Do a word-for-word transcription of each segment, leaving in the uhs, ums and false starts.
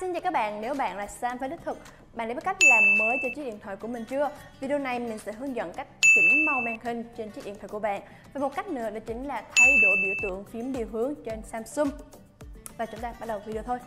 Xin chào các bạn, nếu bạn là Sam với đích thực, bạn đã biết cách làm mới cho chiếc điện thoại của mình chưa? Video này mình sẽ hướng dẫn cách chỉnh màu màn hình trên chiếc điện thoại của bạn. Và một cách nữa đó chính là thay đổi biểu tượng phím điều hướng trên Samsung. Và chúng ta bắt đầu video thôi.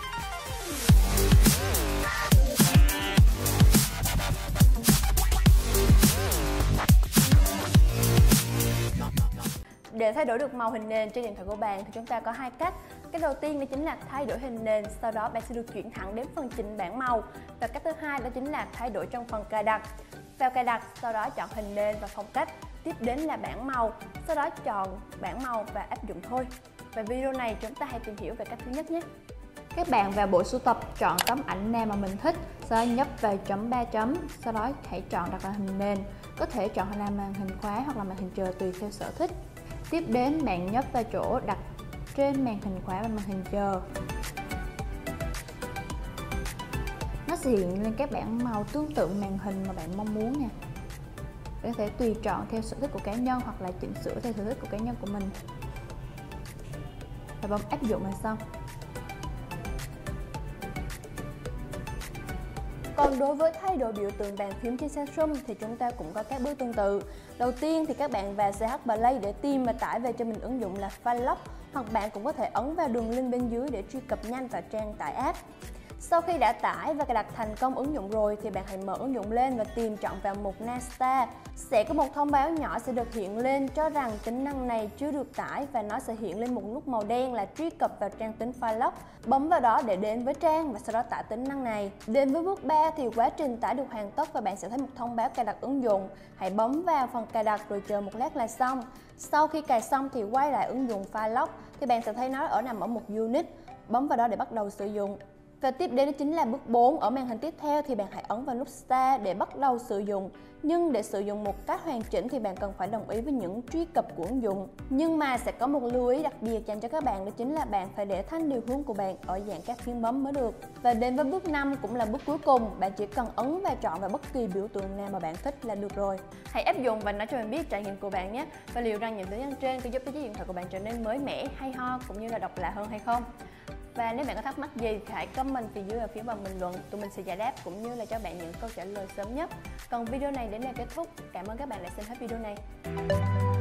Để thay đổi được màu hình nền trên điện thoại của bạn thì chúng ta có hai cách. Cái đầu tiên đó chính là thay đổi hình nền, sau đó bạn sẽ được chuyển thẳng đến phần chỉnh bảng màu. Và cách thứ hai đó chính là thay đổi trong phần cài đặt. Vào cài đặt, sau đó chọn hình nền và phong cách. Tiếp đến là bảng màu, sau đó chọn bảng màu và áp dụng thôi. Và video này chúng ta hãy tìm hiểu về cách thứ nhất nhé. Các bạn vào bộ sưu tập, chọn tấm ảnh nào mà mình thích, sau đó nhấp vào chấm ba chấm, sau đó hãy chọn đặt là hình nền. Có thể chọn là màn hình khóa hoặc là màn hình chờ tùy theo sở thích. Tiếp đến bạn nhấp vào chỗ đặt trên màn hình khóa và màn hình chờ. Nó sẽ hiện lên các bảng màu tương tự màn hình mà bạn mong muốn nha. Bạn có thể tùy chọn theo sở thích của cá nhân hoặc là chỉnh sửa theo sở thích của cá nhân của mình. Và bấm áp dụng là xong. Còn đối với thay đổi biểu tượng bàn phím trên Samsung thì chúng ta cũng có các bước tương tự. Đầu tiên thì các bạn vào xê hát Play để tìm và tải về cho mình ứng dụng là Firelock, hoặc bạn cũng có thể ấn vào đường link bên dưới để truy cập nhanh vào trang tải app. Sau khi đã tải và cài đặt thành công ứng dụng rồi thì bạn hãy mở ứng dụng lên và tìm chọn vào mục Nasta. Sẽ có một thông báo nhỏ sẽ được hiện lên cho rằng tính năng này chưa được tải và nó sẽ hiện lên một nút màu đen là truy cập vào trang tính Firelock. Bấm vào đó để đến với trang và sau đó tải tính năng này. Đến với bước ba thì quá trình tải được hoàn tất và bạn sẽ thấy một thông báo cài đặt ứng dụng. Hãy bấm vào phần cài đặt rồi chờ một lát là xong. Sau khi cài xong thì quay lại ứng dụng Firelock thì bạn sẽ thấy nó ở nằm ở mục Unit. Bấm vào đó để bắt đầu sử dụng. Và tiếp đến đó chính là bước bốn. Ở màn hình tiếp theo thì bạn hãy ấn vào nút Start để bắt đầu sử dụng. Nhưng để sử dụng một cách hoàn chỉnh thì bạn cần phải đồng ý với những truy cập của ứng dụng. Nhưng mà sẽ có một lưu ý đặc biệt dành cho các bạn, đó chính là bạn phải để thanh điều hướng của bạn ở dạng các phím bấm mới được. Và đến với bước năm cũng là bước cuối cùng, bạn chỉ cần ấn và chọn vào bất kỳ biểu tượng nào mà bạn thích là được rồi. Hãy áp dụng và nói cho mình biết trải nghiệm của bạn nhé. Và liệu rằng những tính năng trên có giúp cho chiếc điện thoại của bạn trở nên mới mẻ, hay ho cũng như là độc lạ hơn hay không? Và nếu bạn có thắc mắc gì thì hãy comment phía dưới ở phía phần bình luận, tụi mình sẽ giải đáp cũng như là cho bạn những câu trả lời sớm nhất. Còn video này đến đây kết thúc. Cảm ơn các bạn đã xem hết video này.